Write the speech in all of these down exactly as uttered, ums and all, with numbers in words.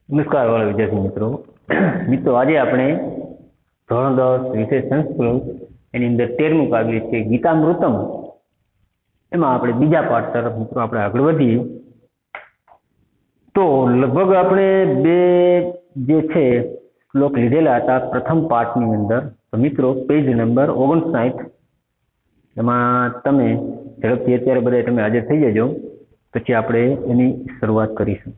નમસ્કાર વાળા વિદ્યાર્થી મિત્રો મિત્રો આજે આપણે ધોરણ દસ વિષય સંસ્કૃત એની અંદર તેરમું કાવ્ય છે ગીતામૃતમ. એમાં આપણે બીજા પાઠ તરફ મિત્રો આપણે આગળ વધીએ. તો લગભગ આપણે બે જે છે શ્લોક લીધેલા હતા પ્રથમ પાઠની અંદર. તો મિત્રો પેજ નંબર ઓગણસાઠ એમાં તમે ઝડપથી અત્યારે બધા તમે હાજર થઈ જજો, પછી આપણે એની શરૂઆત કરીશું.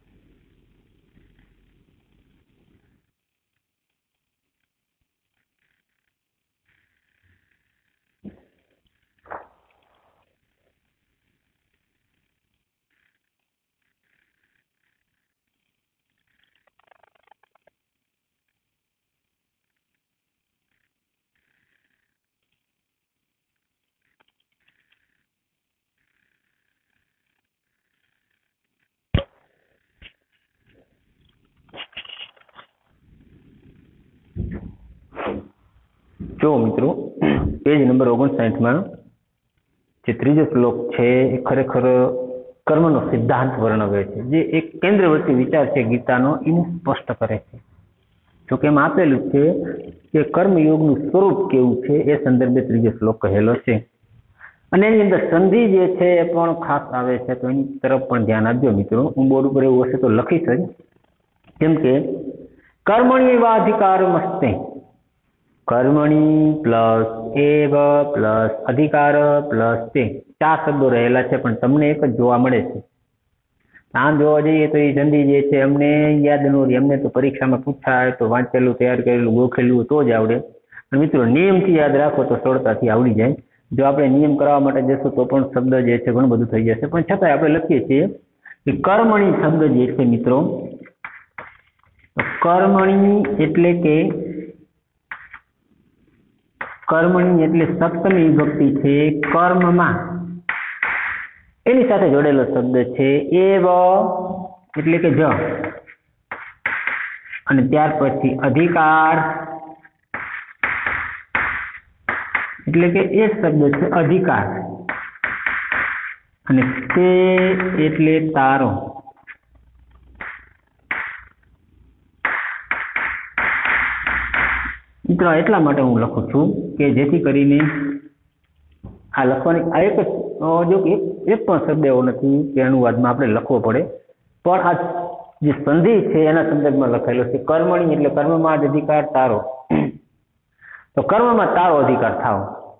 જો મિત્રો પેજ નંબર ઓગણસાઠ માં જે ત્રીજો શ્લોક છે એ ખરેખર કર્મનો સિદ્ધાંત વર્ણવે છે, જે એક કેન્દ્રવર્તી વિચાર છે ગીતાનો, એને સ્પષ્ટ કરે છે. જોકે એમ આપેલું છે કે કર્મયોગનું સ્વરૂપ કેવું છે એ સંદર્ભે ત્રીજો શ્લોક કહેલો છે. અને એની અંદર સંધિ જે છે એ પણ ખાસ આવે છે, તો એની તરફ પણ ધ્યાન આપજો મિત્રો. હું બોર્ડ ઉપર એવું હશે તો લખીશ જ. કેમ કે કર્મણી વાધિકારમસ્તે, કર્મણી પ્લસ એવ પ્લસ અધિકાર પ્લસ તે ચાર શબ્દો રહેલા છે, પણ તમને એક જ જોવા મળે છે. આમ જોવા જઈએ તો એ સંધિ જે છે અમને યાદ ન રહે. અમને તો પરીક્ષામાં પૂછાય તો વાંચેલું, તૈયાર કરેલું, ગોખેલું તો જ આવડે. અને મિત્રો નિયમથી યાદ રાખો તો સરળતાથી આવડી જાય. જો આપણે નિયમ કરવા માટે જશું તો પણ શબ્દ જે છે ઘણું બધું થઈ જશે. પણ છતાંય આપણે લખીએ છીએ કે કર્મણી શબ્દ જે છે મિત્રો, કર્મણી એટલે કે કર્મણી એટલે સપ્તમી વિભક્તિ છે કર્મમાં, એની સાથે જોડેલો શબ્દ છે એવ એટલે કે જ, અને ત્યાર પછી અધિકાર એટલે કે એ શબ્દ છે અધિકાર, અને તે એટલે તારો. મિત્રો એટલા માટે હું લખું છું કે જેથી કરીને આ લખવાની આ એક જો એક એક પણ શબ્દ એવો નથી કે અનુવાદમાં આપણે લખવો પડે, પણ આ જે સંધિ છે એના સંદર્ભમાં લખાયેલો છે. કર્મણી એટલે કર્મમાં જ અધિકાર તારો, તો કર્મમાં તારો અધિકાર થાવ.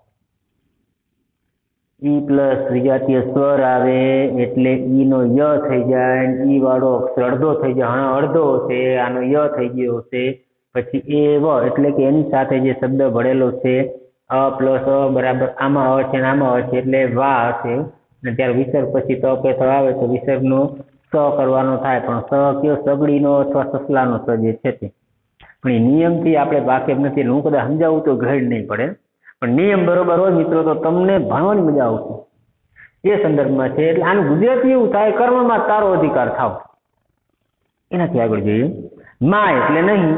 ઈ પ્લસ વિજાતીય સ્વર આવે એટલે ઈ નો ય થઈ જાય, ઈ વાળો અક્ષર અડધો થઈ જાય, હા અડધો છે, આનો ય થઈ ગયો છે. પછી એ વ એટલે કે એની સાથે જે શબ્દ ભળેલો છે અ પ્લસ અ બરાબર આમાં અ છે ને આમાં અ છે એટલે વા છે. અને ત્યારે વિસર્ગ પછી ત કે થ આવે તો વિસર્ગનો સ કરવાનો થાય, પણ સ કયો સગડીનો અથવા સસલાનો સ જે છે તે. પણ એ નિયમથી આપણે વાકેફ નથી. હું કદાચ સમજાવું તો ગ્રેડ નહીં પડે, પણ નિયમ બરોબર હોય મિત્રો તો તમને ભણવાની મજા આવશે. એ સંદર્ભમાં છે. એટલે આનું ગુજરાતી એવું થાય કર્મમાં તારો અધિકાર થાવ. એનાથી આગળ જોઈએ. માં એટલે નહીં,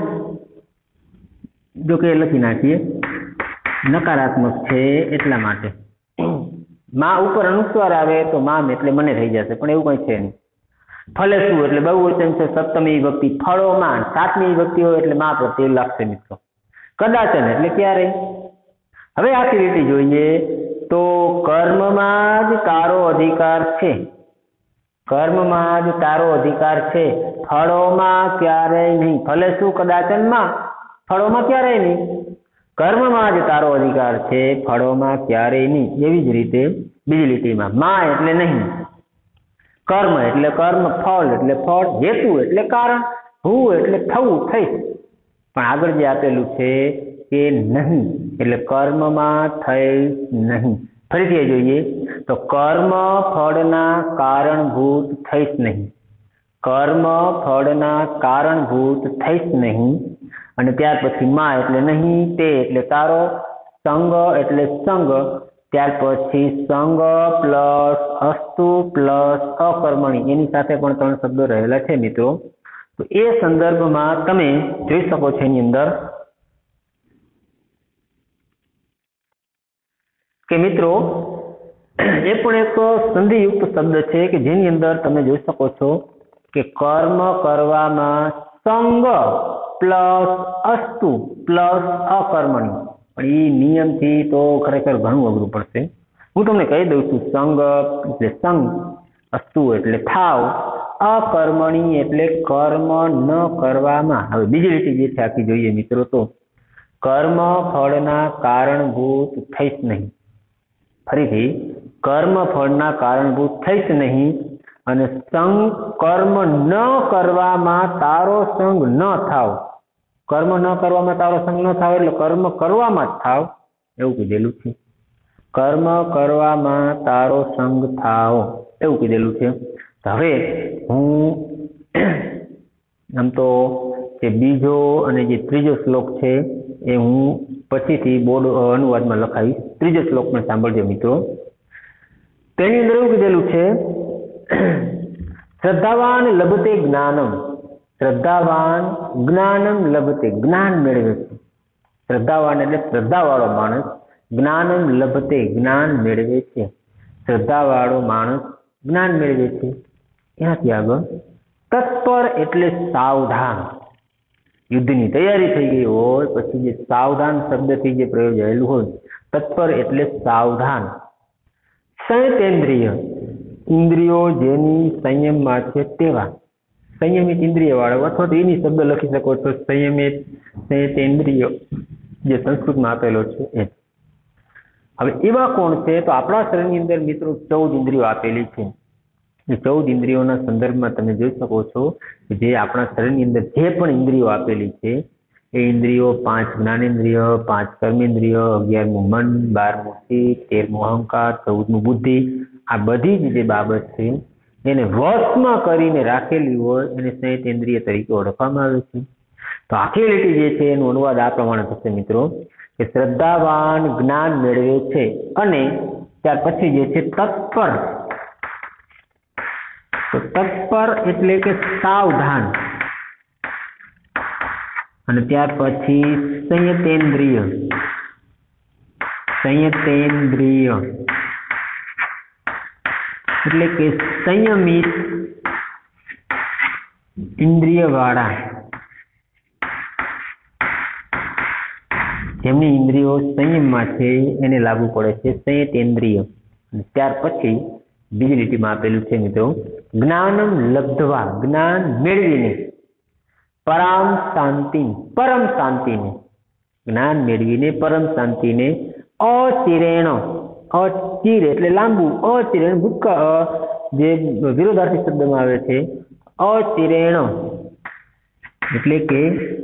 જો કે લખી નાખીએ નકારાત્મક છે એટલા માટે. માં ઉપર અનુસ્વાર આવે તો મામ એટલે મને થઈ જશે, પણ એવું કઈ છે નહીં. ફલે શું એટલે બહુવચન છે, સપ્તમી વિભક્તિ. ફળોમાં સાતમી વિભક્તિ હોય એટલે માં પ્રત્યે લાગશે મિત્રો. કદાચન એટલે ક્યારે. હવે આખી રીતે જોઈએ તો કર્મમાં જ તારો અધિકાર છે, કર્મમાં જ તારો અધિકાર છે, ફળોમાં ક્યારેય નહીં. ફલે શું કદાચનમાં, ફળોમાં ક્યારેય નહીં. કર્મમાં જ તારો અધિકાર છે, ફળોમાં ક્યારેય નહીં. એવી જ રીતે બીજી લીટીમાં માં એટલે નહીં, કર્મ એટલે કર્મ, ફળ એટલે ફળ, હેતુ એટલે કારણ, હું એટલે થવું થઈ. પણ આગળ જે આપેલું છે કે નહીં એટલે કર્મમાં થઈ નહીં. ફરીથી જોઈએ તો કર્મ ફળના કારણભૂત થઈશ નહીં, કર્મ ફળના કારણભૂત થઈશ નહીં. અને ત્યાર પછી માં એટલે નહીં, તે એટલે તારો, સંગ એટલે સંગ, ત્યાર પછી સંગ પ્લસ અસ્તુ પ્લસ અકર્મણી, એની સાથે પણ ત્રણ શબ્દો રહેલા છે મિત્રો. તો એ સંદર્ભમાં તમે જોઈ શકો છો એની અંદર કે મિત્રો એ પણ એક સંધિયુક્ત શબ્દ છે કે જેની અંદર તમે જોઈ શકો છો કે કર્મ કરવામાં સંગ પ્લસ અસ્તુ પ્લસ અકર્મણી, પણ એ નિયમથી તો ખરેખર ઘણું અઘરું પડશે. હું તમને કહી દઉં છું. સંગ એટલે સંગ, અસ્તુ એટલે થાવ, અકર્મણી એટલે કર્મ ન કરવામાં. હવે બીજી લીટી જે છે આખી જોઈએ મિત્રો, તો કર્મ ફળના કારણભૂત થઈશ નહીં. ફરીથી, કર્મ ફળના કારણભૂત થઈશ નહીં, અને સંગ કર્મ ન કરવામાં તારો સંગ ન થાવ. કર્મ ન કરવામાં તારો સંગ ન થાવ એટલે કર્મ કરવામાં જ થાવ એવું કીધેલું છે. કર્મ કરવામાં તારો સંગ થાવ એવું કીધેલું છે. હવે હું આમ તો જે બીજો અને જે ત્રીજો શ્લોક છે એ હું પછીથી બોર્ડ અનુવાદમાં લખાવીશ. ત્રીજો શ્લોક પણ સાંભળજો મિત્રો. તેની અંદર એવું કીધેલું છે, શ્રદ્ધાવાન લભતે જ્ઞાનમ. શ્રદ્ધાવાન જ્ઞાનમ લભતે, જ્ઞાન મેળવે છે. શ્રદ્ધાવાન એટલે શ્રદ્ધાવાળો માણસ, જ્ઞાનમ લભતે જ્ઞાન મેળવે છે. શ્રદ્ધાવાળો માણસ જ્ઞાન મેળવે છે. એનાથી આગળ તત્પર એટલે સાવધાન. યુદ્ધની તૈયારી થઈ ગઈ હોય પછી જે સાવધાન શબ્દથી જે પ્રયોજાયેલું હોય, તત્પર એટલે સાવધાન. સંયતેન્દ્રિય, ઇન્દ્રિયો જેની સંયમમાં છે તેવા. સંયમિત ઇન્દ્રિય વાળો, અથવા તો એની શબ્દ લખી શકો છો સંયમિત સંયતેન્દ્રિય, જે સંસ્કૃતમાં આપેલો છે એ. હવે એવા કોણ છે? તો આપણા શરીરની અંદર મિત્રો ચૌદ ઇન્દ્રિયો આપેલી છે. એ ચૌદ ઇન્દ્રિયોના સંદર્ભમાં તમે જોઈ શકો છો કે જે આપણા શરીરની અંદર જે પણ ઇન્દ્રિયો આપેલી છે એ ઇન્દ્રિયો પાંચ જ્ઞાનેન્દ્રિય, પાંચ કર્મેન્દ્રિય, અગિયારમું મન, બારમું ચિત્ત, તેરમું અહંકાર, ચૌદમું બુદ્ધિ, આ બધી જ જે બાબત છે એને વશમાં કરીને રાખેલી હોય એને સંયતેન્દ્રિય તરીકે ઓળખવામાં આવે છે. તો આખી લીટી જે છે એનો અનુવાદ આ પ્રમાણે થશે મિત્રો, કે શ્રદ્ધાવાન જ્ઞાન મેળવે છે અને ત્યાર પછી જે છે તત્પર. તો તત્પર એટલે કે સાવધાન, અને ત્યાર પછી સંયતેન્દ્રિય. સંયતેન્દ્રિય એટલે કે સંયમિત ઇન્દ્રિય વાળા, જેમની ઇન્દ્રિયો સંયમમાં છે એને લાગુ પડે છે સંયતેન્દ્રિય. ત્યાર પછી બીજી લીટીમાં આપેલું છે મિત્રો, જ્ઞાનમ લબ્ધવા, જ્ઞાન મેળવીને, પરામ શાંતિ, પરમ શાંતિને, જ્ઞાન મેળવીને પરમ શાંતિને, અચિરેણ, અચિર એટલે લાંબુ, અચિરેણ ભૂતકાળ જે વિરોધાર્થી શબ્દમાં આવે છે, અચિરેણ એટલે કે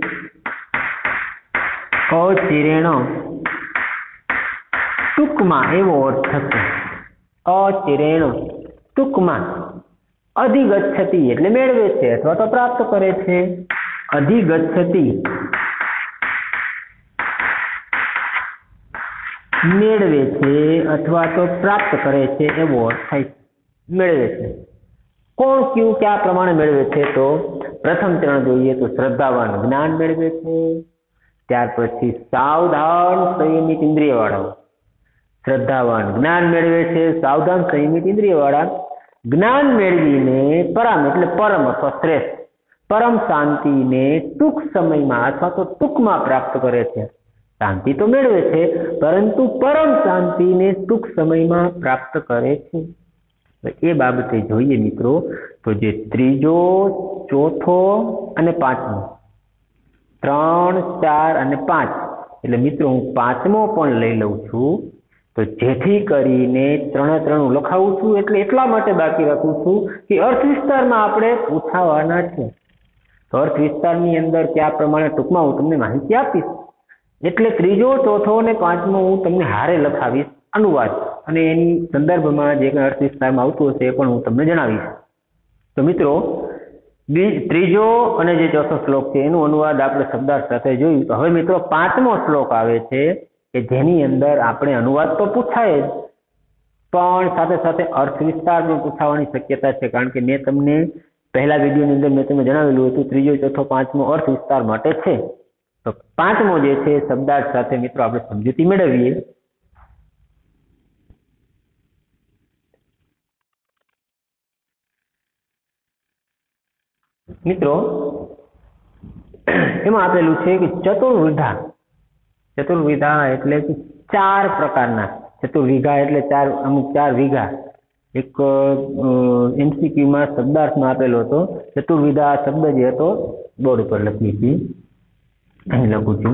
અચિરેણ ટૂંકમાં એવો અર્થ થશે. અચિરેણ ટૂંકમાં, અધિગચ્છતિ એટલે મેળવે છે અથવા તો પ્રાપ્ત કરે છે. અધિગચ્છતિ મેળવે છે અથવા તો પ્રાપ્ત કરે છે એવો અર્થ થાય. મેળવે છે. કોણ ક્યુ કયા પ્રમાણે મેળવે છે? તો પ્રથમ ચરણ જોઈએ તો શ્રદ્ધાવાન જ્ઞાન મેળવે છે. ત્યાર પછી સાવધાન સંયમિત ઇન્દ્રિય વાળા, શ્રદ્ધાવાન જ્ઞાન મેળવે છે. સાવધાન સંયમિત ઇન્દ્રિય વાળા જ્ઞાન મેળવીને પરમ એટલે પરમ અથવા શ્રેષ્ઠ, પરમ શાંતિને ટૂંક સમયમાં અથવા તો ટૂંકમાં પ્રાપ્ત કરે છે. શાંતિ તો મેળવે છે પરંતુ પરમ શાંતિને ટૂંક સમયમાં પ્રાપ્ત કરે છે. એ બાબતે જોઈએ મિત્રો તો જે ત્રીજો, ચોથો અને પાંચમો, ત્રણ, ચાર અને પાંચ, એટલે મિત્રો હું પાંચમો પણ લઈ લઉં છું. તો જેથી કરીને ત્રણે ત્રણ હું લખાવું છું એટલે એટલા માટે બાકી રાખું છું કે અર્થ વિસ્તારમાં આપણે પૂછાવાના છે. તો અર્થ વિસ્તારની અંદર કયા પ્રમાણે ટૂંકમાં હું તમને માહિતી આપીશ. એટલે ત્રીજો, ચોથો અને પાંચમો હું તમને હારે લખાવીશ અનુવાદ, અને એની સંદર્ભમાં જે કંઈ અર્થ વિસ્તારમાં આવતું હશે એ પણ હું તમને જણાવીશ. તો મિત્રો ત્રીજો અને જે ચોથો શ્લોક છે એનું અનુવાદ આપણે શબ્દાર્થ સાથે જોયું. તો હવે મિત્રો પાંચમો શ્લોક આવે છે કે જેની અંદર આપણે અનુવાદ તો પૂછાય જ, પણ સાથે સાથે અર્થ વિસ્તાર પણ પૂછાવાની શક્યતા છે. કારણ કે મેં તમને પહેલા વિડીયોની અંદર મેં તમને જણાવેલું હતું ત્રીજો, ચોથો, પાંચમો અર્થ વિસ્તાર માટે છે. તો પાંચમો જે છે શબ્દાર્થ સાથે મિત્રો આપણે સમજૂતી મેળવીએ. મિત્રો એમાં આપેલું છે કે ચતુર્વિધા, ચતુર્વિધા એટલે કે ચાર પ્રકારના, ચતુર્વિઘા એટલે ચાર, અમુક ચાર વીઘા. એક એમસીક્યુમાં શબ્દાર્થમાં આપેલો હતો. ચતુર્વિધા શબ્દ જે હતો બોર્ડ ઉપર લખી હતી, અહીં લખું છું.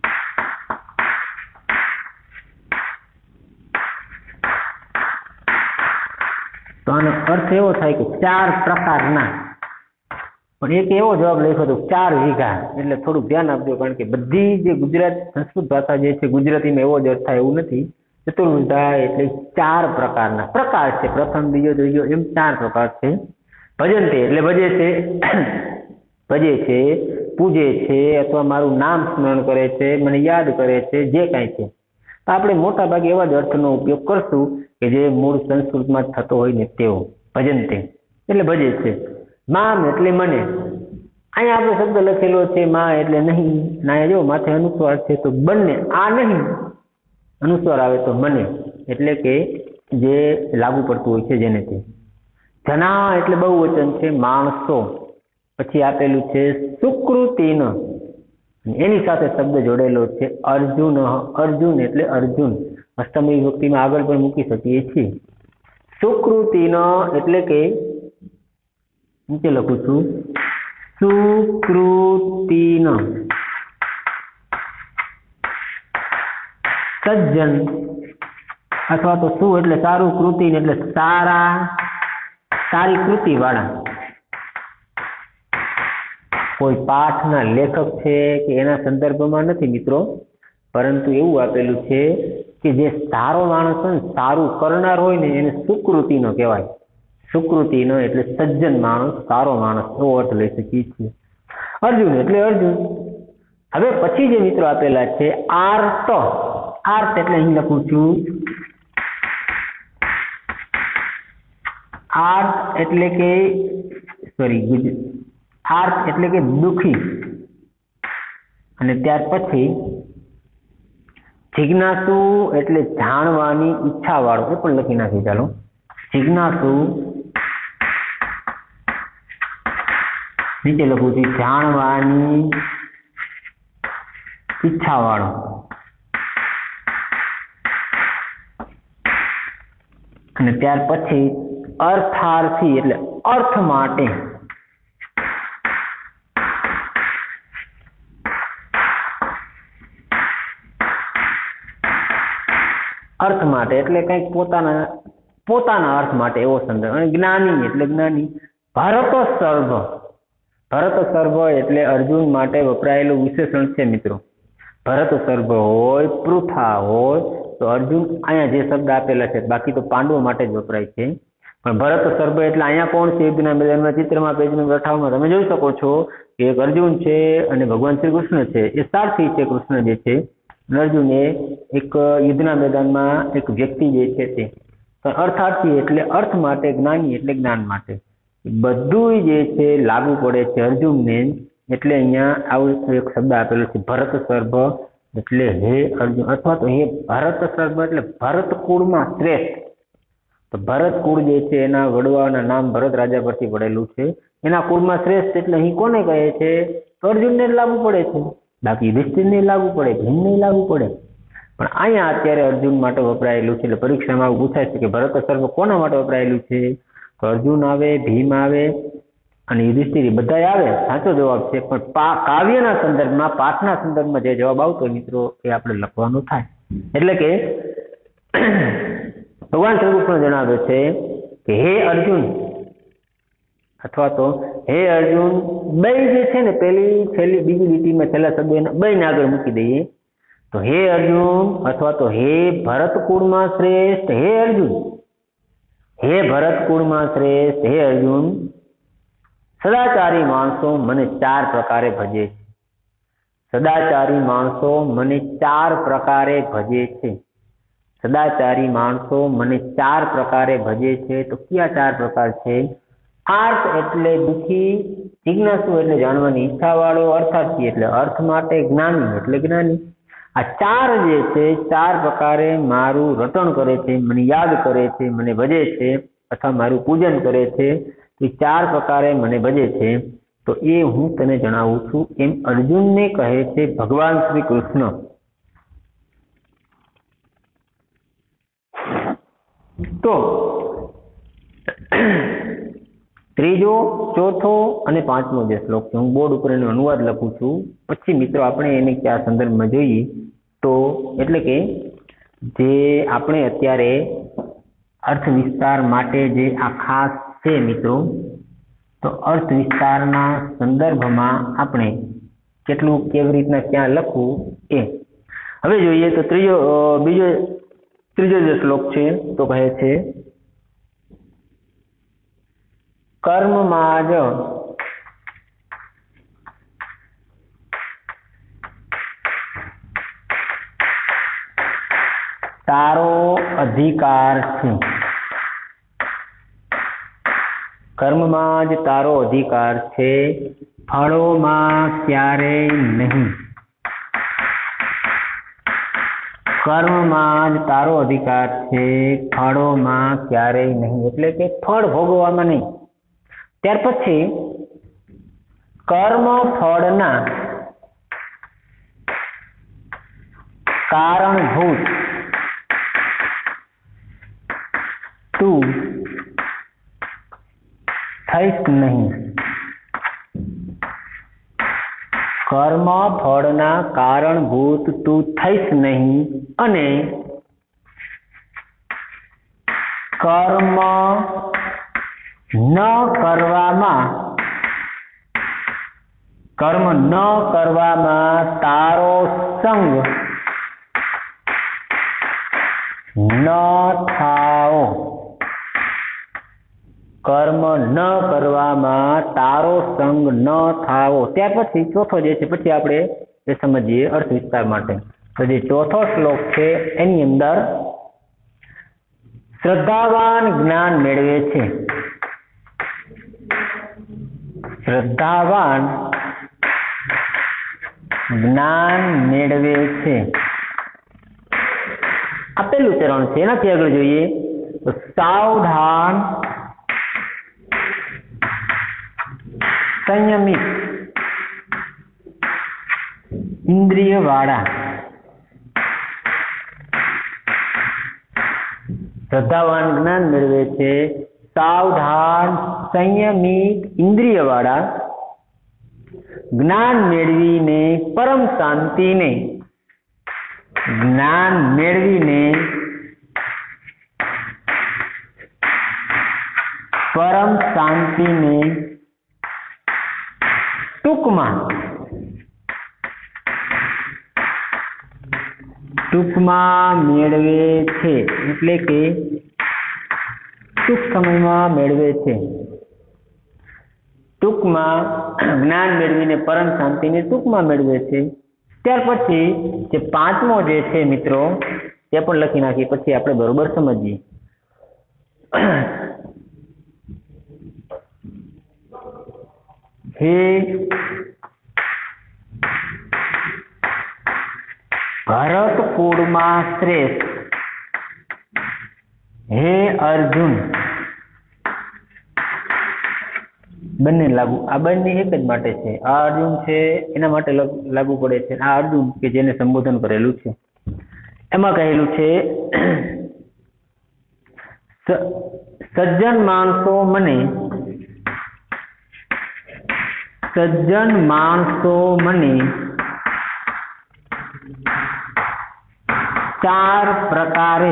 તો આનો અર્થ એવો થાય કે ચાર પ્રકારના, પણ એક એવો જવાબ લખ્યો હતો ચાર વીઘા. એટલે થોડુંક ધ્યાન આપજો, કારણ કે બધી જે ગુજરાત સંસ્કૃત ભાષા જે છે ગુજરાતીમાં એવો જ અર્થ થાય એવું નથી. ચતુર્વિધા એટલે ચાર પ્રકારના પ્રકાર છે, પ્રથમ, બીજો, ત્રીજો, એમ ચાર પ્રકાર છે. ભજંતે એટલે ભજે છે, ભજે છે, પૂજે છે, અથવા મારું નામ સ્મરણ કરે છે, મને યાદ કરે છે, જે કાંઈ છે. આપણે મોટા ભાગે એવા જ અર્થનો ઉપયોગ કરશું કે જે મૂળ સંસ્કૃતમાં થતો હોય ને તેવો. ભજંતે એટલે ભજે છે. મામ એટલે મને. અહીંયા આપણો શબ્દ લખેલો છે મા એટલે નહીં, ના જો માથે અનુસ્વાર છે તો બંને, આ નહીં અનુસ્વાર આવે તો મને, એટલે કે જે લાગુ પડતું હોય છે જેને તે. જના એટલે બહુવચન છે, માણસો. પછી આપેલું છે સુકૃતિન, એની સાથે શબ્દ જોડેલો છે અર્જુન. અર્જુન એટલે અર્જુન, અષ્ટમી વિભક્તિમાં આગળ પણ મૂકી શકીએ છીએ. સુકૃતિન એટલે કે નીચે લખું છું સુકૃતિન, સજ્જન અથવા તો સુ એટલે સારું, કૃતિ એટલે સારા, સારી કૃતિ વાળા. કોઈ પાઠના લેખક છે કે એના સંદર્ભમાં નથી મિત્રો, પરંતુ એવું આપેલું છે કે જે સારો માણસ હોય ને, સારું કરનાર હોય ને, એને સુકૃતિનો કહેવાય. સુકૃતિનો એટલે સજ્જન માણસ, સારો માણસ, એવો અર્થ લઈ શકીએ છીએ. અર્જુન એટલે અર્જુન. હવે પછી જે મિત્રો આપેલા છે આર્ત. આર્ત એટલે અહીં લખું છું આર્ત એટલે કે સોરી આર્ત એટલે કે દુખી. અને ત્યાર પછી જિજ્ઞાસુ એટલે જાણવાની ઈચ્છા વાળો, એ પણ લખી નાખી. ચાલો, જિજ્ઞાસુ નીચે લખું છું જાણવાની ઈચ્છા વાળો. અને ત્યાર પછી અર્થાર્થી એટલે અર્થ માટે. અર્થ માટે એટલે કંઈક પોતાના પોતાના અર્થ માટે, એવો સંદર્ભ. અને જ્ઞાની એટલે જ્ઞાની. ભરત સર્વ, ભરત સર્વ એટલે અર્જુન માટે વપરાયેલું વિશેષણ છે મિત્રો. ભરત સર્વ હોય, પૃથા હોય તો અર્જુન, અહીંયા જે શબ્દ આપેલા છે, બાકી તો પાંડવો માટે જ વપરાય છે. પણ ભરત સર્વ એટલે અહીંયા કોણ છે? યુદ્ધના મેદાનમાં ચિત્રમાં પેજ નંબર અઠાવનમાં તમે જોઈ શકો છો કે એક અર્જુન છે અને ભગવાન શ્રી કૃષ્ણ છે. એ સારથી છે કૃષ્ણ જે છે. અર્જુન એ એક યુદ્ધના મેદાનમાં એક વ્યક્તિ જે છે તે. અર્થાર્થી એટલે અર્થ માટે, જ્ઞાની એટલે જ્ઞાન માટે. બધું જે છે લાગુ પડે છે અર્જુનને. એટલે અહીંયા આવું એક શબ્દ આપેલો છે ભરત સર્વ એટલે હે અર્જુન, અથવા તો હે ભરત સર્વ એટલે ભરત કુળમાં શ્રેષ્ઠ. તો ભરત કુળ જે છે એના વડવાના નામ ભરત રાજા પરથી પડેલું છે. એના કુળમાં શ્રેષ્ઠ એટલે અહીં કોને કહે છે? તો અર્જુનને જ લાગુ પડે છે, બાકી યુધિષ્ઠિરને લાગુ પડે, ભીમને લાગુ પડે. પણ અહીંયા અત્યારે અર્જુન માટે વપરાયેલું છે. એટલે પરીક્ષામાં આવું પૂછાય છે કે ભરત સર્વ કોના માટે વપરાયેલું છે? તો અર્જુન આવે, ભીમ આવે અને યુધિષ્ઠિર બધા આવે, સાચો જવાબ છે. પણ કાવ્યના સંદર્ભમાં, પાઠના સંદર્ભમાં જે જવાબ આવતો મિત્રો એ આપણે લખવાનું થાય. એટલે કે ભગવાન શ્રી કૃષ્ણ જણાવે છે કે હે અર્જુન, અથવા તો હે અર્જુન, બે જે છે ને પેલી છેલ્લી બીજી લીટીમાં છેલ્લા શબ્દ એને બે ને આગળ મૂકી દઈએ તો હે અર્જુન, અથવા તો હે ભરત કુળમાં શ્રેષ્ઠ, હે અર્જુન, હે ભરત કુળમાં શ્રેષ્ઠ, હે અર્જુન, સદાચારી માણસો મને ચાર પ્રકારે ભજે છે. સદાચારી માણસો મને ચાર પ્રકારે ભજે છે. સદાચારી માણસો મને ચાર પ્રકારે ભજે છે. તો કયા ચાર પ્રકાર છે? આર્થ એટલે દુઃખી, જિજ્ઞાસુ એટલે જાણવાની ઈચ્છા વાળો, અર્થાર્થી એટલે અર્થ માટે, જ્ઞાની એટલે જ્ઞાની. આ ચાર જે છે ચાર પ્રકારે મારું રટણ કરે છે, મને યાદ કરે છે, મને ભજે છે અથવા મારું પૂજન કરે છે. એ ચાર પ્રકારે મને ભજે છે. તો એ હું તને જણાવું છું એમ અર્જુનને કહે છે ભગવાન શ્રી કૃષ્ણ. તો ત્રીજો, ચોથો અને પાંચમો જે શ્લોક છે હું બોર્ડ ઉપર એનો અનુવાદ લખું છું, પછી મિત્રો આપણે એને કયા સંદર્ભમાં જોઈએ. તો એટલે કે જે આપણે અત્યારે અર્થ વિસ્તાર માટે જે આ ખાસ છે મિત્રો, તો અર્થ વિસ્તારના સંદર્ભમાં આપણે કેટલું કેવી રીતના ક્યાં લખવું એ હવે જોઈએ. તો ત્રીજો બીજો ત્રીજો જે શ્લોક છે તો કહે છે કર્મમાં જ તારો અધિકાર છે. કર્મમાં જ તારો અધિકાર છે, ફળોમાં ક્યારેય નહીં. કર્મમાં જ તારો અધિકાર છે, ફળોમાં ક્યારેય નહીં, એટલે કે ફળ ભોગવવામાં નહીં. ત્યાર પછી કર્મ ફળના કારણભૂત તું થઈશ નહીં. કર્મ ફળના કારણભૂત તું થઈશ નહીં અને કર્મ ન કરવામાં કર્મ ન કરવામાં તારો સંગ ન થાઓ. કર્મ ન કરવામાં તારો સંગ ન થાવો. ત્યાર પછી ચોથો જે છે પછી આપણે એ સમજીએ અર્થ વિસ્તાર માટે. તો જે ચોથો શ્લોક છે એની અંદર શ્રદ્ધાવાન જ્ઞાન મેળવે છે. શ્રદ્ધાવાન જ્ઞાન મેળવે છે. આ પહેલું ચરણ છે. એનાથી આગળ જોઈએ તો સાવધાન સંયમિત ઇન્દ્રિય વાળા. શ્રદ્ધાવાન જ્ઞાન મેળવે છે, સાવધાન સંયમિત ઇન્દ્રિય વાળા, જ્ઞાન મેળવીને પરમ શાંતિને જ્ઞાન મેળવીને પરમ શાંતિને ટૂંકમાં ટૂંકમાં મેળવે છે, એટલે કે ટૂંક સમયમાં મેળવે છે. ટૂંકમાં જ્ઞાન મેળવીને પરમ શાંતિને ટૂંકમાં મેળવે છે. ત્યાર પછી જે પાંચમો જે છે મિત્રો તે પણ લખી નાખીએ, પછી આપણે બરોબર સમજીએ. હે ભરત કુળમાં શ્રેષ્ઠ, હે અર્જુન. બંને લાગુ, આ બંને એક જ માટે છે. આ અર્જુન છે એના માટે લાગુ પડે છે. આ અર્જુન કે જેને સંબોધન કરેલું છે એમાં કહેલું છે સજ્જન માણસો મને સજ્જન માણસો મને ચાર પ્રકારે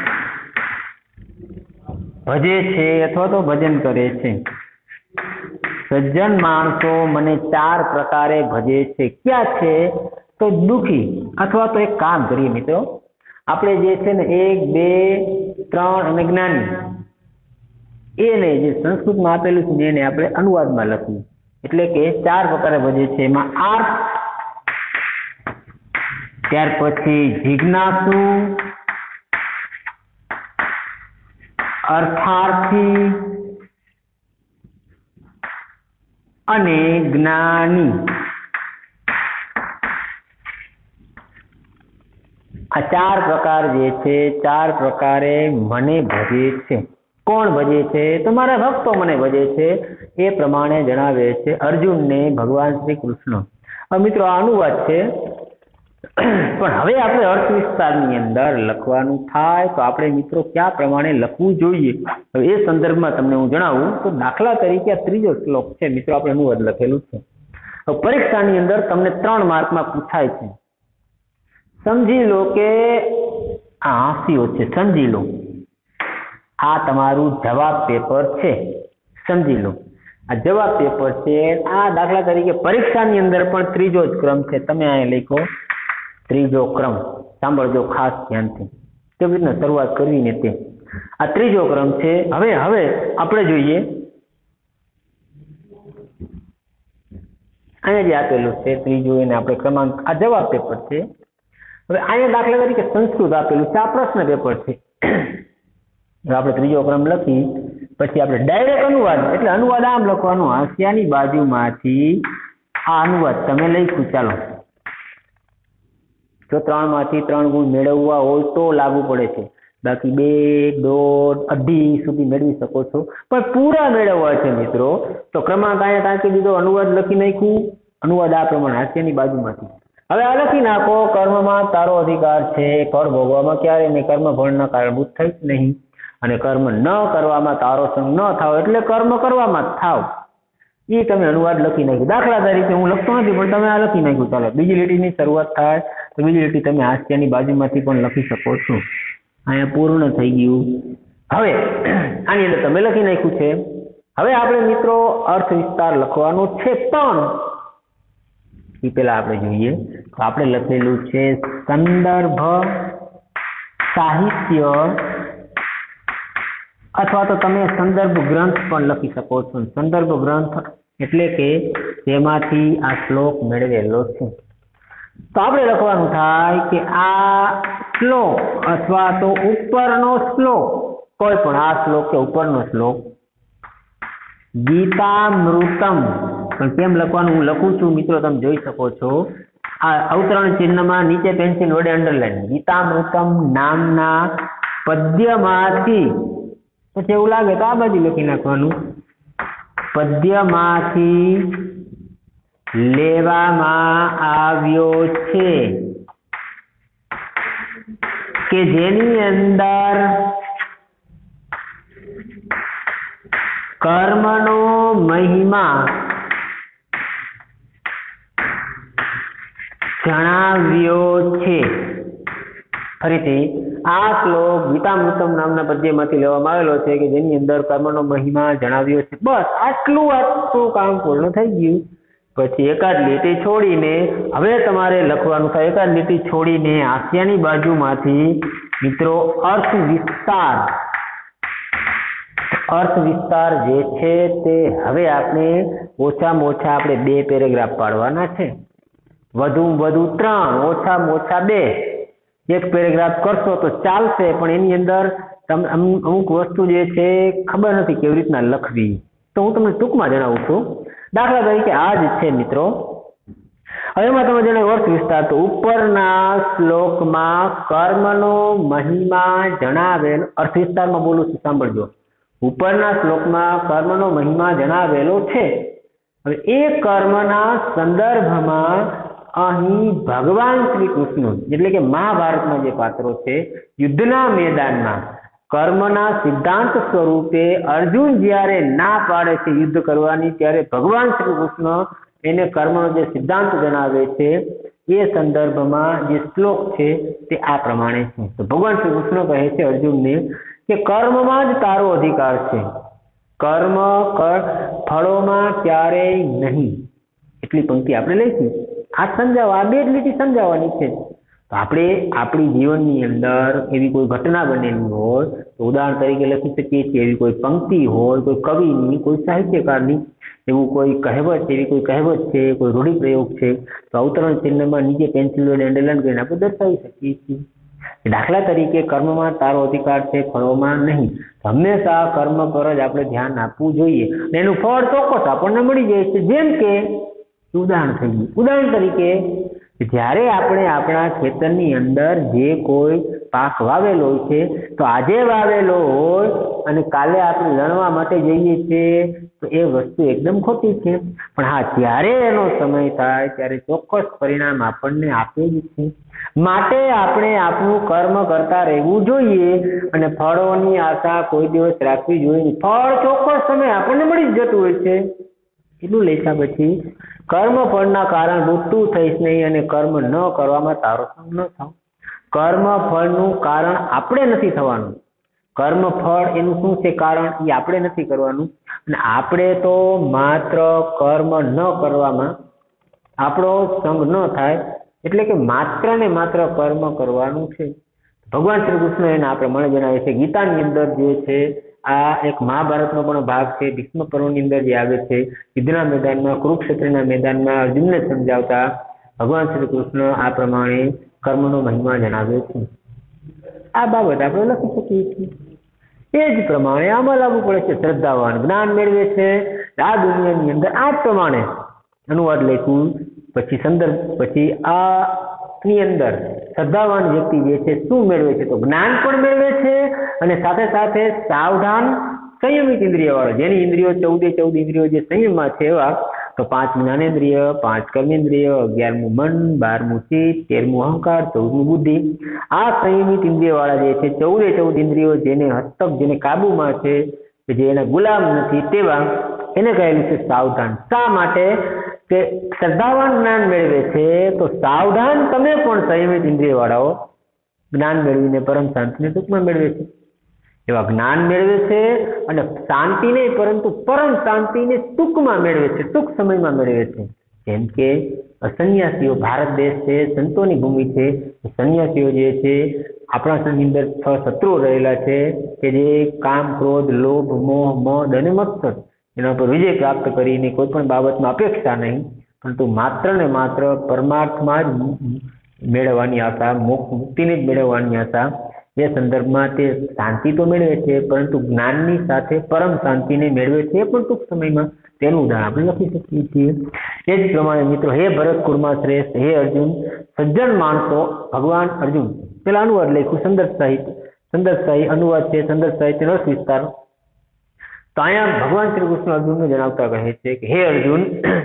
ભજે છે અથવા તો ભજન કરે છે. સજ્જન માણસો મને ચાર પ્રકારે ભજે છે. ક્યાં છે? તો દુઃખી અથવા તો એક કામ કરીએ મિત્રો, આપણે જે છે ને એક, બે, ત્રણ અને જ્ઞાની એને જે સંસ્કૃતમાં આપેલું છે એને આપણે અનુવાદમાં લખીએ. એટલે કે ચાર પ્રકારે ભજે છે. એમાં આર્થ, ત્યાર પછી જિજ્ઞાસુ, અર્થાર્થી અને જ્ઞાની. આ ચાર પ્રકાર જે છે ચાર પ્રકારે મને ભજે છે. કોણ ભજે છે? તો મારા ભક્તો મને ભજે છે. એ પ્રમાણે જણાવે છે અર્જુનને ભગવાન શ્રી કૃષ્ણ. હવે મિત્રો આ અનુવાદ છે, પણ હવે આપણે અર્થ વિસ્તારની અંદર લખવાનું થાય તો આપણે મિત્રો કયા પ્રમાણે લખવું જોઈએ હવે એ સંદર્ભમાં તમને હું જણાવું. તો દાખલા તરીકે આ ત્રીજો શ્લોક છે મિત્રો, આપણે અનુવાદ લખેલું છે. હવે પરીક્ષાની અંદર તમને ત્રણ માર્કમાં પૂછાય છે. સમજી લો કે આ હાંસીઓ છે, સમજી લો આ તમારું જવાબ પેપર છે, સમજી લો આ જવાબ પેપર છે. આ દાખલા તરીકે પરીક્ષાની અંદર પણ ત્રીજો જ ક્રમ છે. તમે અહીંયા લખો ત્રીજો ક્રમ. સાંભળજો ખાસ ધ્યાનથી કેવી રીતના શરૂઆત કરવી ને તે. આ ત્રીજો ક્રમ છે. હવે હવે આપણે જોઈએ અહીંયા જે આપેલું છે ત્રીજો, એને આપણે ક્રમાંક, આ જવાબ પેપર છે. હવે અહીંયા દાખલા તરીકે સંસ્કૃત આપેલું છે, આ પ્રશ્ન પેપર છે. આપણે ત્રીજો ક્રમ લખી પછી આપણે ડાયરેક્ટ અનુવાદ, એટલે અનુવાદ આમ લખવાનું, હાંસિયાની બાજુમાંથી આ અનુવાદ તમે લખ્યું. ચાલો, જો ત્રણ માંથી ત્રણ ગુણ મેળવવા હોય તો લાગુ પડે છે, બાકી બે દોઢ અઢી સુધી મેળવી શકો છો. પણ પૂરા મેળવવા છે મિત્રો તો ક્રમાંક અહીંયા ટાંકી દીધો, અનુવાદ લખી નાખ્યું. અનુવાદ આ પ્રમાણે, હાસ્યની બાજુમાંથી. હવે આ લખી નાખો, કર્મમાં તારો અધિકાર છે, ફળ ભોગવામાં ક્યારે નહીં, કર્મ ફળના કારણભૂત થઈ જ નહીં, અને કર્મ ન કરવામાં તારો સંગ ન થાવ, એટલે કર્મ કરવામાં જ થાવ. એ તમે અનુવાદ લખી નાખ્યું. દાખલા તરીકે હું લખતો નથી પણ તમે આ લખી નાખ્યું. ચાલો, બીજી લીટીની શરૂઆત થાય તો બીજી લીટી તમે હાસ્યની બાજુમાંથી પણ લખી શકો છો. અહીંયા પૂર્ણ થઈ ગયું. હવે આની અંદર તમે લખી નાખ્યું છે. હવે આપણે મિત્રો અર્થ વિસ્તાર લખવાનો છે, પણ એ પેલા આપણે જોઈએ તો આપણે લખેલું છે સંદર્ભ સાહિત્ય, અથવા તો તમે સંદર્ભ ગ્રંથ પણ લખી શકો છો. સંદર્ભ ગ્રંથ એટલે કે તેમાંથી આ શ્લોક મેળવેલો છે. તો આપણે લખવાનું થાય કે આ શ્લોક અથવા તો ઉપરનો શ્લોક, કોઈ પણ આ શ્લોક કે ઉપરનો શ્લોક ગીતામૃતમ. પણ કેમ લખવાનું હું લખું છું મિત્રો, તમે જોઈ શકો છો આ અવતરણ ચિહ્નમાં નીચે પેન્સિલ વડે અંડરલાઈન, ગીતામૃતમ નામના પદ્યમાંથી, પછી એવું લાગે તો આ બાજુ લખી નાખવાનું, પદ્યમાંથી લેવામાં આવ્યો છે, કે જેની અંદર કર્મનો મહિમા જણાવ્યો છે. ફરીથી આ શ્લોક ગીતામૃતમ નામના પદ્યમાંથી લેવામાં આવેલો છે, કે જેની અંદર કર્મનો મહિમા જણાવ્યો છે. બસ આટલું આટલું કામ પૂર્ણ થઈ ગયું. પછી એકાદ લીટી છોડીને હવે તમારે લખવાનું થાય, એકાદ લીટી છોડીને હાસ્યાની બાજુમાંથી મિત્રો અર્થ વિસ્તાર, અર્થ વિસ્તાર જે છે તે હવે આપણે ઓછામાં ઓછા આપણે બે પેરેગ્રાફ પાડવાના છે, વધુમાં વધુ ત્રણ, ઓછામાં ઓછા બે. એક પેરેગ્રાફ કરશો તો ચાલશે, પણ એની અંદર તમે અમુક વસ્તુ જે છે ખબર નથી કેવી રીતના લખવી, તો હું તમને ટૂંકમાં જણાવું છું. દાખલા તરીકે આ જ છે મિત્રો. હવે એમાં તમે જણાવ્યું અર્થ વિસ્તાર, તો ઉપરના શ્લોકમાં કર્મનો મહિમા જણાવેલ, અર્થ વિસ્તારમાં બોલું છું સાંભળજો, ઉપરના શ્લોકમાં કર્મનો મહિમા જણાવેલો છે. હવે એ કર્મના સંદર્ભમાં અહીં ભગવાન શ્રી કૃષ્ણ, એટલે કે મહાભારતમાં જે પાત્રો છે, યુદ્ધના મેદાનમાં કર્મના સિદ્ધાંત સ્વરૂપે અર્જુન જ્યારે ના પાડે છે યુદ્ધ કરવાની, ત્યારે ભગવાન શ્રી કૃષ્ણ એને કર્મનો જે સિદ્ધાંત જણાવે છે એ સંદર્ભમાં જે શ્લોક છે તે આ પ્રમાણે છે. તો ભગવાન શ્રી કૃષ્ણ કહે છે અર્જુનને કે કર્મમાં જ તારો અધિકાર છે, કર્મ કર ફળોમાં ક્યારેય નહીં. એટલી પંક્તિ આપણે લઈશું. આ સમજાવવા, આ બે જ લીટી સમજાવવાની છે. તો આપણે આપણી જીવનની અંદર એવી કોઈ ઘટના બનેલી હોય તો ઉદાહરણ તરીકે લખી શકીએ છીએ, એવી કોઈ પંક્તિ હોય, કોઈ કવિની, કોઈ સાહિત્યકારની, એવું કોઈ કહેવત છે, એવી કોઈ કહેવત છે, કોઈ રૂઢિપ્રયોગ છે, તો અવતરણ ચિહ્નમાં નીચે પેન્સિલ વડે અંડરલાઈન કરીને આપણે દર્શાવી શકીએ છીએ. દાખલા તરીકે કર્મમાં તારો અધિકાર છે, ફળોમાં નહીં. હંમેશા કર્મ પર જ આપણે ધ્યાન આપવું જોઈએ, અને એનું ફળ ચોક્કસ આપણને મળી જાય છે. જેમ કે ઉદાહરણ થઈ ગયું, ઉદાહરણ તરીકે જ્યારે આપણે આપણા ખેતરની અંદર જે કોઈ પાક વાવેલો હોય છે, તો આજે વાવેલો હોય અને કાલે આપણે લણવા માટે જઈએ છીએ તો એ વસ્તુ એકદમ ખોટી છે. પણ હા, જ્યારે એનો સમય થાય ત્યારે ચોક્કસ પરિણામ આપણને આપે જ છે. માટે આપણે આપણું કર્મ કરતા રહેવું જોઈએ અને ફળોની આશા કોઈ દિવસ રાખવી જોઈએ. ફળ ચોક્કસ સમય આપણને મળી જ જતું હોય છે. એટલું લેખા પછી કર્મ ફળના કારણ તું થઈશ નહીં અને કર્મ ન કરવામાં તારો સંગ ન થાવ. કર્મ ફળનું કારણ આપણે નથી થવાનું. કર્મ ફળ એનું શું છે કારણ, એ આપણે નથી કરવાનું. અને આપણે તો માત્ર કર્મ ન કરવામાં આપણો સંગ ન થાય, એટલે કે માત્ર ને માત્ર કર્મ કરવાનું છે. ભગવાન શ્રી કૃષ્ણ એના આ પ્રમાણે જણાવે છે. ગીતાની અંદર જે છે આ એક મહાભારતનો પણ ભાગ છે. ભીષ્મ પર્વની અંદર જે આવે છે, યુદ્ધના મેદાનમાં, કુરુક્ષેત્રના મેદાનમાં અર્જુનને સમજાવતા ભગવાન શ્રી કૃષ્ણ આ પ્રમાણે કર્મનો મહિમા જણાવે છે. આ બાબત આપણે લખી શકીએ છીએ. એ જ પ્રમાણે આમાં લાગુ પડે છે. શ્રદ્ધાવાન જ્ઞાન મેળવે છે આ દુનિયાની અંદર આ જ પ્રમાણે અનુવાદ લઈશું. પછી સંદર્ભ પછી આ ની અંદર શ્રદ્ધાવાન વ્યક્તિ જે છે શું મેળવે છે, તો જ્ઞાન પણ મેળવે છે અને સાથે સાથે સાવધાન સંયમિત ઇન્દ્રિય વાળો, જેની ઇન્દ્રિયો ચૌદે ચૌદ ઇન્દ્રિયો જે સંયમમાં છે એવા, તો પાંચ જ્ઞાનેન્દ્રિય, પાંચ કર્મેન્દ્રિય, અગિયારમું મન, બારમું ચિત્ત, તેરમું અહંકાર, ચૌદમું બુદ્ધિ. આ સંયમિત ઇન્દ્રિય વાળા જે છે ચૌદે ચૌદ ઇન્દ્રિયો જેને હસ્તક, જેને કાબુમાં છે, જે એના ગુલામ નથી, તેવા એને કહેલું છે સાવધાન. શા માટે કે શ્રદ્ધાવાન જ્ઞાન મેળવે છે, તો સાવધાન તમે પણ સંયમિત ઇન્દ્રિય વાળાઓ જ્ઞાન મેળવીને પરમ શાંતિને ટૂંકમાં મેળવે છે. એવા જ્ઞાન મેળવે છે અને શાંતિ નહીં પરંતુ પરમ શાંતિને ટૂંકમાં મેળવે છે, ટૂંક સમયમાં મેળવે છે. જેમ કે સંન્યાસીઓ, ભારત દેશ છે સંતોની ભૂમિ છે, સંન્યાસીઓ જે છે આપણા સંઘની અંદર છ શત્રુઓ રહેલા છે કે જે કામ, ક્રોધ, લોભ, મોહ, મદ અને મત્સર એના પર વિજય પ્રાપ્ત કરીને કોઈ પણ બાબતમાં અપેક્ષા નહીં, પરંતુ માત્ર ને માત્ર પરમાર્થમાં જ મેળવવાની આશા, મોક્ષ મુક્તિને જ મેળવવાની આશા, એ સંદર્ભમાં તે શાંતિ તો મેળવે છે પરંતુ જ્ઞાનની સાથે પરમ શાંતિને મેળવે છે, પણ ટૂંક સમયમાં. તેનું ઉદાહરણ આપણે લખી શકીએ છીએ. એ જ પ્રમાણે મિત્રો, હે ભરત કુળમાં શ્રેષ્ઠ, હે અર્જુન, સજ્જન માણસો, ભગવાન અર્જુન પેલા અનુવાદ લખ્યું સંદર્ભ સાહિત્ય, સંદર્ભ સાહિત્ય અનુવાદ છે, સંદર્ભ સાહિત્ય રસ વિસ્તાર. તો અહીંયા ભગવાન શ્રી કૃષ્ણ અર્જુનને જણાવતા કહે છે કે હે અર્જુન,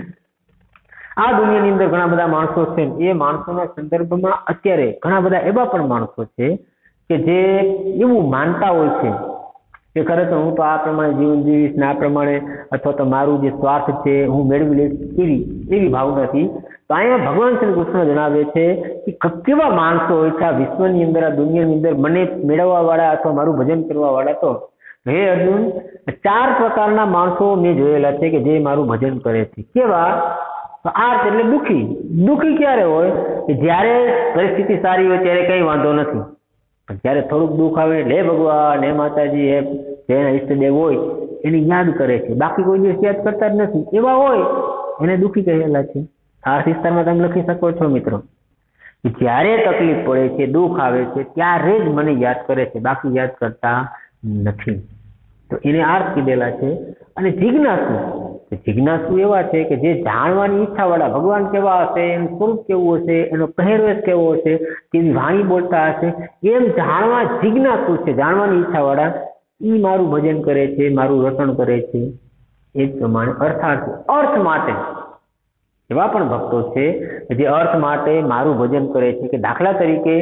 આ દુનિયાની અંદર ઘણા બધા માણસો છે. એ માણસોના સંદર્ભમાં અત્યારે ઘણા બધા એવા પણ માણસો છે કે જે એવું માનતા હોય છે કે ખરેખર હું તો આ પ્રમાણે જીવન જીવીશ ને આ પ્રમાણે, અથવા તો મારું જે સ્વાર્થ છે હું મેળવી લઈશ, એવી એવી ભાવનાથી. તો અહીંયા ભગવાન શ્રી કૃષ્ણ જણાવે છે કે કેવા માણસો હોય છે આ વિશ્વની અંદર, આ દુનિયાની અંદર મને મેળવવા વાળા અથવા મારું ભજન કરવા વાળા. તો હે અર્જુન, ચાર પ્રકારના માણસો મેં જોયેલા છે કે જે મારું ભજન કરે છે. કેવા? તો આર્ત એટલે દુઃખી. દુઃખી ક્યારે હોય? કે જ્યારે પરિસ્થિતિ સારી હોય ત્યારે કઈ વાંધો નથી, પણ જ્યારે થોડુંક દુઃખ આવે એટલે હે ભગવાન, હે માતાજી, હે જેના ઈષ્ટદેવ હોય એની યાદ કરે છે, બાકી કોઈ દિવસ યાદ કરતા જ નથી. એવા હોય એને દુઃખી કહેલા છે. આ વિસ્તારમાં તમે લખી શકો છો મિત્રો. જ્યારે તકલીફ પડે છે, દુઃખ આવે છે, ત્યારે જ મને યાદ કરે છે, બાકી યાદ કરતા નથી. તો એને આર્થ કીધેલા છે. અને જિજ્ઞાસુ, જિજ્ઞાસુ એવા છે કે જે જાણવાની ઈચ્છા વાળા, ભગવાન કેવા હશે, એનું સ્વરૂપ કેવું હશે, એનો પહેરવેશ કેવો હશે, કેવી વાણી બોલતા હશે, એમ જાણવા જિજ્ઞાસુ છે, જાણવાની ઈચ્છા વાળા. એ મારું ભજન કરે છે, મારું રટણ કરે છે. એ જ પ્રમાણે અર્થાર્થ, અર્થ માટે એવા પણ ભક્તો છે જે અર્થ માટે મારું ભજન કરે છે. કે દાખલા તરીકે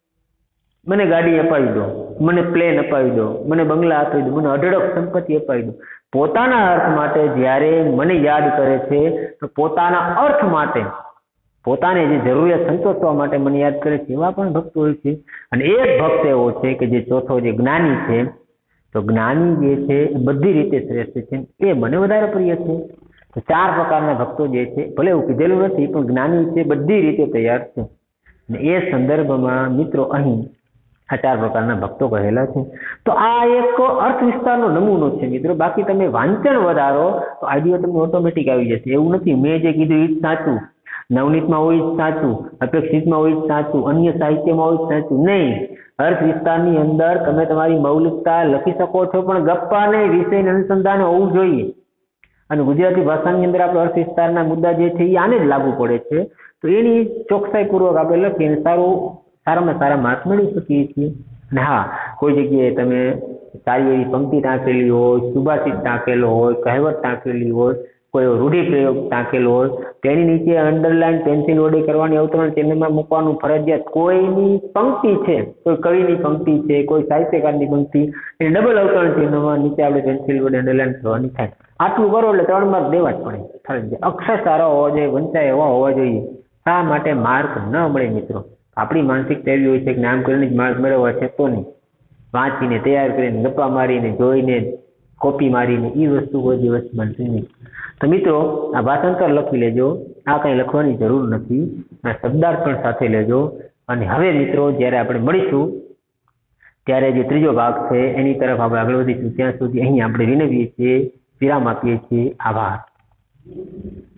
મને ગાડી અપાવી દો, મને પ્લેન અપાવી દો, મને બંગલા આપી દો, મને અઢળક સંપત્તિ અપાવી દો. પોતાના અર્થ માટે જ્યારે મને યાદ કરે છે, તો પોતાના અર્થ માટે, પોતાને જે જરૂરિયાત સંતોષવા માટે મને યાદ કરે છે, એવા પણ ભક્તો હોય છે. અને એક ભક્ત એવો છે કે જે ચોથો, જે જ્ઞાની છે. તો જ્ઞાની જે છે એ બધી રીતે શ્રેષ્ઠ છે, એ મને વધારે પ્રિય છે. તો ચાર પ્રકારના ભક્તો જે છે, ભલે એવું કીધેલું નથી, પણ જ્ઞાની છે, બધી રીતે તૈયાર છે. અને એ સંદર્ભમાં મિત્રો અહીં આ ચાર પ્રકારના ભક્તો કહેલા છે. તો આ એક અર્થ વિસ્તારનો નમૂનો છે મિત્રો. બાકી તમે વાંચન વધારો તો આઈડિયો તમને ઓટોમેટિક આવી જશે. એવું નથી મેં જે કીધું એ જ સાચું, નવનીતમાં હોય જ સાચું, અપેક્ષિતમાં હોય જ સાચું, અન્ય સાહિત્યમાં હોય જ સાચું, નહીં. અર્થ વિસ્તારની અંદર તમે તમારી મૌલિકતા લખી શકો છો, પણ ગપ્પા નહીં, વિષય અનુસંધાન હોવું જોઈએ. અને ગુજરાતી ભાષાની અંદર આપણે અર્થ વિસ્તારના મુદ્દા જે છે એ આને જ લાગુ પડે છે. તો એની ચોકસાઈ પૂર્વક આપણે લખીએ, સારું સારામાં સારા માર્ક મેળવી શકીએ છીએ. અને હા, કોઈ જગ્યાએ તમે સારી એવી પંક્તિ ટાંકેલી હોય, સુભાષિત ટાંકેલો હોય, કહેવત ટાંકેલી હોય, કોઈ રૂઢિપ્રયોગ ટાંકેલો હોય, તેની નીચે અંડરલાઈન પેન્સિલ વડે કરવાની અવતરણ ચિહ્નમાં મૂકવાનું ફરજિયાત. કોઈની પંક્તિ છે, કોઈ કવિની પંક્તિ છે, કોઈ સાહિત્યકારની પંક્તિ, એ ડબલ અવતરણ ચિહ્નમાં નીચે આપણે પેન્સિલ વડે અંડરલાઈન કરવાની થાય. આટલું કરો એટલે ત્રણ માર્ક દેવા જ પડે ફરજિયાત. અક્ષર સારા હોવા જોઈએ, વંચાય એવા હોવા જોઈએ. શા માટે માર્ક ન મળે મિત્રો? આપણી માનસિકતા એવી હોય છે કે નામ કરીને જ માર્ક મેળવવા છે, તો નહીં. વાંચીને, તૈયાર કરીને, ગપ્પા મારીને, જોઈને, કોપી મારીને એ વસ્તુ કોઈ દિવસ બનશે નહીં. તો મિત્રો, આ ભાષાંતર લખી લેજો. આ કંઈ લખવાની જરૂર નથી. આ શબ્દાર્થ પણ સાથે લેજો. અને હવે મિત્રો, જ્યારે આપણે મળીશું ત્યારે જે ત્રીજો ભાગ છે એની તરફ આપણે આગળ વધીશું. ત્યાં સુધી અહીં આપણે વિનવીએ છીએ, વિરામ આપીએ છીએ. આભાર.